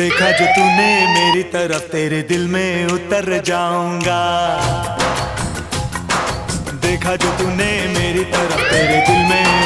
देखा जो तूने मेरी तरफ, तेरे दिल में उतर जाऊंगा। देखा जो तूने मेरी तरफ, तेरे दिल में